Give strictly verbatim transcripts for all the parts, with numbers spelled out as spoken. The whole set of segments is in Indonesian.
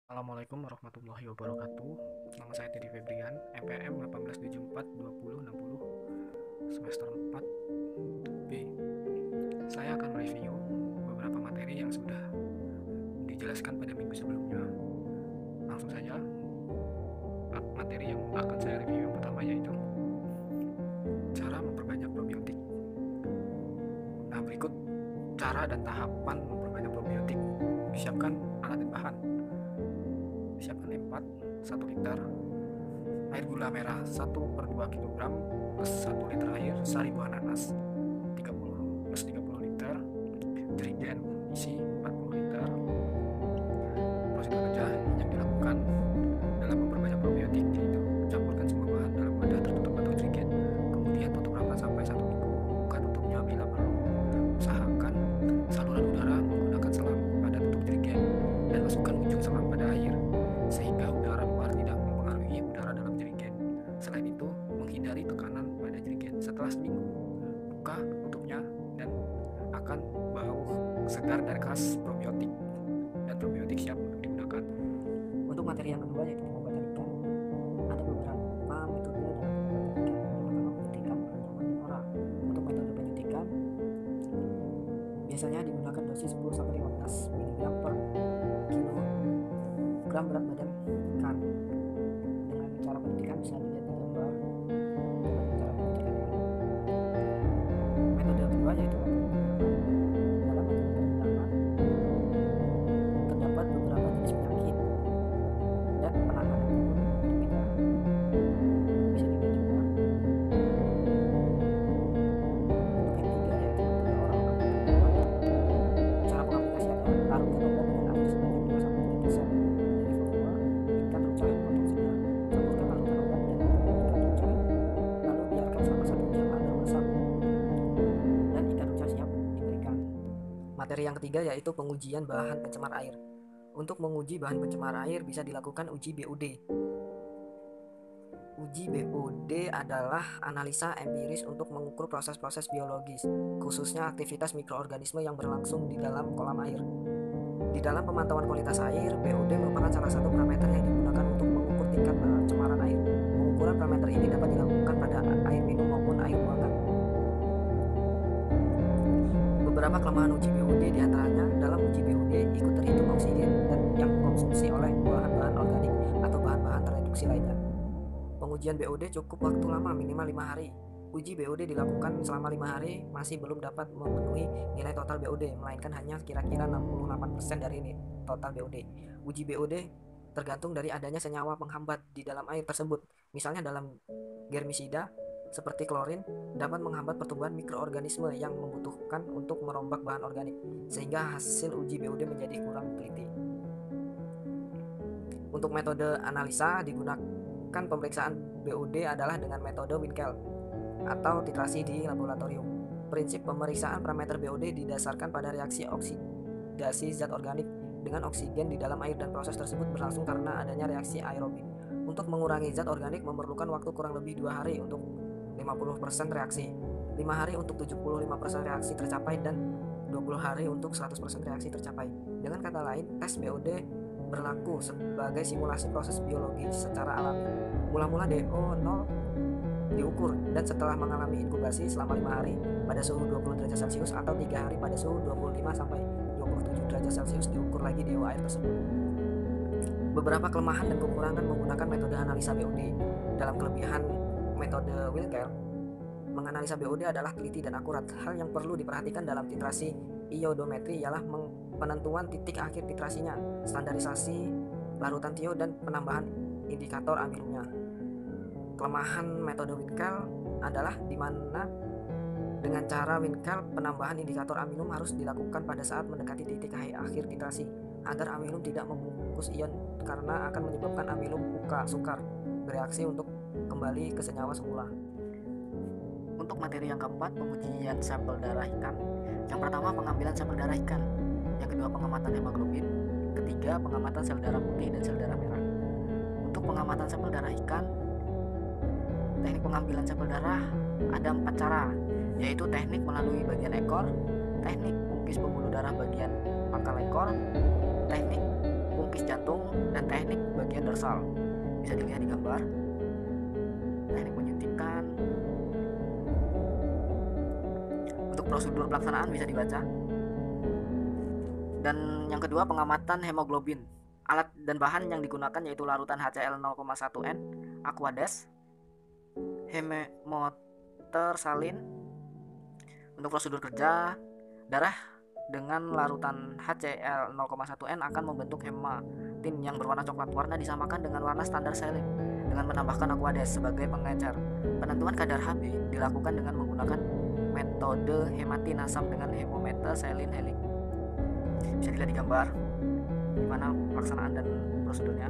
Assalamualaikum warahmatullahi wabarakatuh. Nama saya Teddy Febrian, M P M satu delapan tujuh empat dua nol enam nol, semester empat B. Saya akan mereview beberapa materi yang sudah dijelaskan pada minggu sebelumnya. Langsung saja, materi yang akan saya review yang pertama yaitu cara memperbanyak probiotik. Nah, berikut cara dan tahapan memperbanyak probiotik. Siapkan alat dan bahan. Siapkan empat, satu liter air gula merah satu per dua kilogram plus satu liter air sari buah nanas tiga puluh plus tiga puluh liter, jerigen isi empat puluh liter. Prosedur kerja yang dilakukan dalam memperbanyak probiotik yaitu campurkan semua bahan dalam wadah tertutup atau jerigen, kemudian tutup rapat sampai satu minggu. Buka tutupnya bila perlu. Usahakan saluran udara menggunakan selang pada tutup jerigen dan masukkan ujung selang pada air sehingga udara luar tidak mempengaruhi udara dalam jerigen. Selain itu, menghindari tekanan pada jerigen. Setelah seminggu, buka tutupnya dan akan bau segar dan khas probiotik, dan probiotik siap untuk digunakan. Untuk materi yang kedua yaitu pengobatan ikan, ada beberapa metode dalam pengobatan ikan. Yang pertama, penyuntikan penyaman dan oral. Untuk metode penyuntikan biasanya digunakan dosis sepuluh sampai lima belas miligram per kilogram berat badan ikan. Dengan cara penyuntikan bisa dilihat di gambar dengan cara penyuntikannya. Metode kedua yaitu metode perendaman. Dalam metode perendaman terdapat beberapa jenis penyakit dan penanganannya pun berbeda. Bisa dilihat juga. Untuk yang ketiga yaitu metode oral atau pengobatan. Cara pengaplikasiannya, larutkan obat dengan air sebanyak dua sampai tiga persen dari volume ikan runcing yang dipotong sedang. Campurkan larutan obat dan ikan runcing, lalu biarkan selama satu jam agar meresap dan ikan runcing siap diberikan. Materi yang ketiga yaitu pengujian bahan pencemar air. Untuk menguji bahan pencemar air bisa dilakukan uji B U D. Uji B U D adalah analisa empiris untuk mengukur proses-proses biologis, khususnya aktivitas mikroorganisme yang berlangsung di dalam kolam air. Di dalam pemantauan kualitas air, B U D merupakan salah satu parameter yang digunakan untuk mengukur tingkat pencemaran air. Pengukuran parameter ini dapat dilakukan pada air minum maupun air buangan. Beberapa kelemahan uji B U D diantaranya dalam uji B U D ikut terhitung oksigen dan yang dikonsumsi oleh bahan-bahan organik atau bahan-bahan tereduksi lainnya. Pengujian B U D cukup waktu lama, minimal lima hari. Uji B U D dilakukan selama lima hari masih belum dapat memenuhi nilai total B U D, melainkan hanya kira-kira enam puluh delapan persen dari ini total B U D. Uji B U D tergantung dari adanya senyawa penghambat di dalam air tersebut. Misalnya dalam germisida seperti klorin dapat menghambat pertumbuhan mikroorganisme yang membutuhkan untuk merombak bahan organik, sehingga hasil uji B U D menjadi kurang teliti. Untuk metode analisa digunakan pemeriksaan B U D adalah dengan metode Winkel atau titrasi di laboratorium. Prinsip pemeriksaan parameter B U D didasarkan pada reaksi oksidasi zat organik dengan oksigen di dalam air, dan proses tersebut berlangsung karena adanya reaksi aerobik. Untuk mengurangi zat organik memerlukan waktu kurang lebih dua hari untuk lima puluh persen reaksi, lima hari untuk tujuh puluh lima persen reaksi tercapai, dan dua puluh hari untuk seratus persen reaksi tercapai. Dengan kata lain, tes B U D berlaku sebagai simulasi proses biologi secara alami. Mula-mula D O nol diukur, dan setelah mengalami inkubasi selama lima hari pada suhu dua puluh derajat Celcius atau tiga hari pada suhu dua puluh lima sampai dua puluh tujuh derajat Celcius diukur lagi D O air tersebut. Beberapa kelemahan dan kekurangan menggunakan metode analisa B U D. Dalam kelebihan metode Winkel, menganalisa B U D adalah teliti dan akurat. Hal yang perlu diperhatikan dalam titrasi iodometri ialah penentuan titik akhir titrasinya, standarisasi larutan tio, dan penambahan indikator aminumnya. Kelemahan metode Winkel adalah di mana dengan cara Winkel penambahan indikator aminum harus dilakukan pada saat mendekati titik akhir titrasi agar aminum tidak membungkus ion, karena akan menyebabkan aminum buka sukar bereaksi untuk kembali ke senyawa semula. Untuk materi yang keempat, pengujian sampel darah ikan. Yang pertama, pengambilan sampel darah ikan. Yang kedua, pengamatan hemoglobin. Ketiga, pengamatan sel darah putih dan sel darah merah. Untuk pengamatan sampel darah ikan, teknik pengambilan sampel darah ada empat cara, yaitu teknik melalui bagian ekor, teknik pungkis pembuluh darah bagian pangkal ekor, teknik mengukis jantung, dan teknik bagian dorsal. Bisa dilihat di gambar. Teknik menyuntikkan. Untuk prosedur pelaksanaan bisa dibaca. Dan yang kedua, pengamatan hemoglobin. Alat dan bahan yang digunakan yaitu larutan H C l nol koma satu N, Aquades, hemometer salin. Untuk prosedur kerja, darah dengan larutan H C l nol koma satu N akan membentuk hematin yang berwarna coklat. Warna disamakan dengan warna standar salin dengan menambahkan Aquades sebagai pengecer. Penentuan kadar H B dilakukan dengan menggunakan metode hematin asam dengan hemometer salin helik. Bisa dilihat di gambar gimana pelaksanaan dan prosedurnya.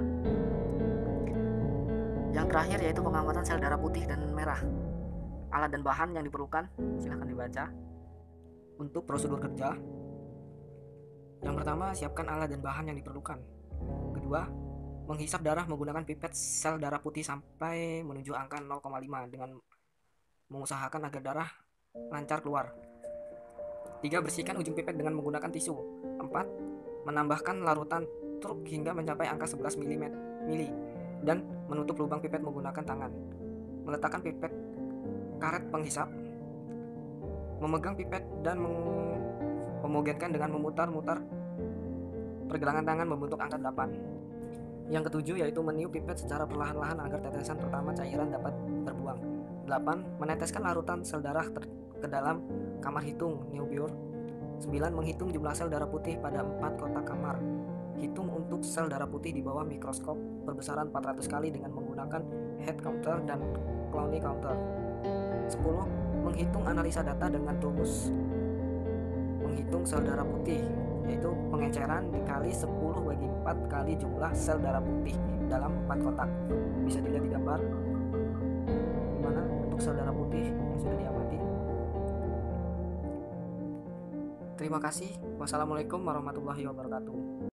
Yang terakhir yaitu pengamatan sel darah putih dan merah. Alat dan bahan yang diperlukan silahkan dibaca. Untuk prosedur kerja, yang pertama, siapkan alat dan bahan yang diperlukan. Kedua, menghisap darah menggunakan pipet sel darah putih sampai menuju angka nol koma lima dengan mengusahakan agar darah lancar keluar. Tiga, bersihkan ujung pipet dengan menggunakan tisu. Empat, menambahkan larutan truk hingga mencapai angka sebelas mili dan menutup lubang pipet menggunakan tangan. Meletakkan pipet karet penghisap, memegang pipet dan memogenkan dengan memutar-mutar pergelangan tangan membentuk angka delapan. Yang ketujuh yaitu meniup pipet secara perlahan-lahan agar tetesan terutama cairan dapat terbuang. Delapan, meneteskan larutan sel darah ke dalam kamar hitung Neubauer. Sembilan, menghitung jumlah sel darah putih pada empat kotak kamar. Hitung untuk sel darah putih di bawah mikroskop perbesaran empat ratus kali dengan menggunakan head counter dan Clowney counter. Sepuluh, menghitung analisa data dengan rumus menghitung sel darah putih, yaitu pengeceran dikali sepuluh bagi empat kali jumlah sel darah putih dalam empat kotak. Bisa dilihat di gambar gimana untuk sel darah putih yang sudah diamati. Terima kasih. Wassalamualaikum warahmatullahi wabarakatuh.